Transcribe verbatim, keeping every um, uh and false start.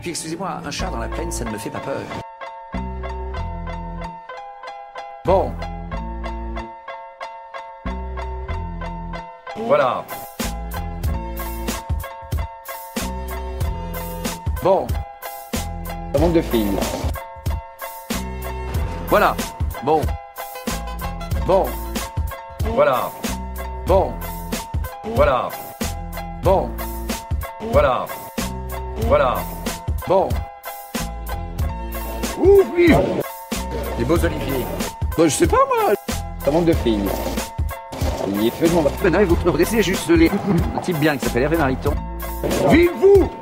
Puis excusez-moi, un chat dans la plaine, ça ne me fait pas peur. Bon. Voilà. Bon. Ça manque de filles. Voilà. Bon. Bon. Voilà. Bon. Voilà. Bon. Voilà. Voilà. Bon. Ouh, oui. Des beaux oliviers. Bah, je sais pas, moi. Ça manque de filles. Il est fait de mon... Ben non, vous progressez juste les... Un type bien qui s'appelle Hervé Mariton. Vive vous!